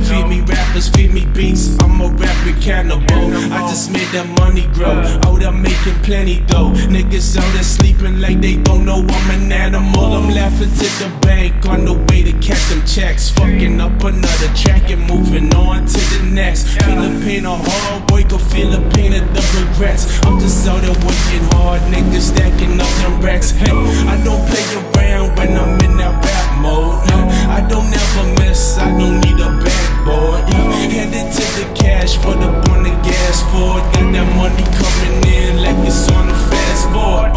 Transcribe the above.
Feed me rappers, feed me beats, I'm a rapping cannibal. I just made that money grow, out there making plenty though. Niggas out there sleeping like they don't know I'm an animal. I'm laughing to the bank, on the way to catch them checks. Fucking up another track and moving on to the next. Feel the pain of hard work, or feel the pain of the regrets. I'm just out there working hard, niggas stacking up them racks. Hey, I don't play around when I'm in that rap mode. I don't ever miss, I don't need a backboard. Headed to the cash, put up on the gas forward. Got that money coming in like it's on the fast forward.